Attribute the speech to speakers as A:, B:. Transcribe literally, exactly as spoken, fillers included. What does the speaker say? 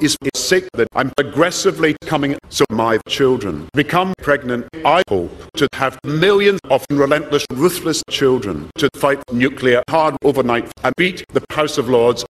A: is sick that I'm aggressively coming, so my children become pregnant. I hope to have millions of relentless, ruthless children to fight nuclear hard overnight and beat the House of Lords